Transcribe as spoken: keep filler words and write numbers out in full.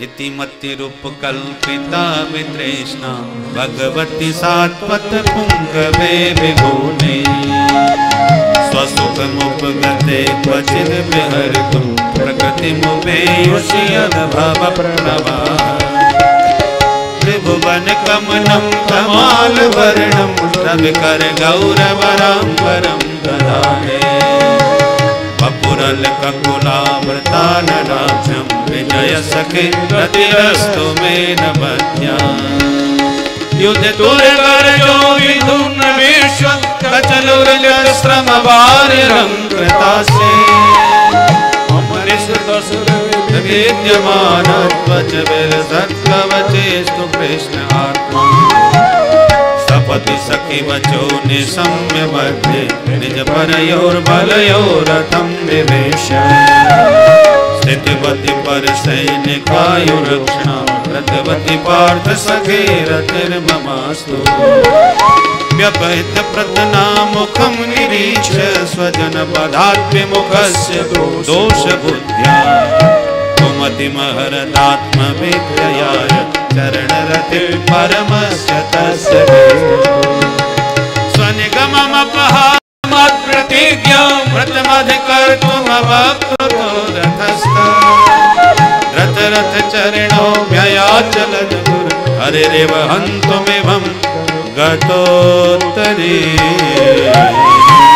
इति मति रूप कल्पिता वितृष्णा भगवती सात्वत पुंगवे विभुने स्वसुखमुपगते क्वचिद् विहर्तुं प्रकृतिमुपेयुष्यद् भवप्रवाह त्रिभुवन कमनं कमालवर्णं रविकर गौरवराम्बरं ददाने वपुरल ककुलावृताननाक्षं विजय सखे रतिरस्तु मे नमद्या युद्ध तुरगर जो विधुन विश्व कचलुरश्रम वार्यलंकृतासे अमृष दसुर विद्यमानत्वच विरसत्कवचेस्तु कृष्ण आत्मा सपति सखी वचो निसम्य मध्ये निज परयोर्बलयोरथं विवेश स्थितिवति पर सैनिकायुरक्षणा रथवति पार्थ सखे रतिर्ममास्तु व्यपहित प्रतनामुखं निरीक्ष्य स्वजन पदाद्विमुखस्य दोष बुद्ध्या कुमतिमहरदात्मविद्ययाय चरणरति परमस्य तस्य स्वनिगममपहामत्प्रतिज्ञां व्रतमधिकर्तुमवक्तुतो रथस्था रथ रथ चरणो व्ययाचलद गुर हरिरेव हन्तुमिमं गतोत्तरे।